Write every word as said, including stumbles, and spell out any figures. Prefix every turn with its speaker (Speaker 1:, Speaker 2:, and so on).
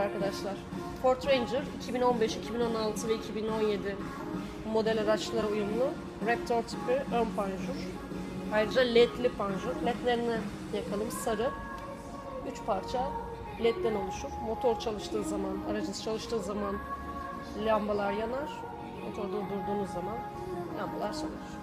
Speaker 1: arkadaşlar. Ford Ranger iki bin on beş, iki bin on altı ve iki bin on yedi model araçlara uyumlu. Raptor tipi ön panjur. Ayrıca ledli panjur. Ledlerini yakalım. Sarı. Üç parça ledden oluşur. Motor çalıştığı zaman, aracınız çalıştığı zaman lambalar yanar. Motor durdurduğunuz zaman lambalar söner.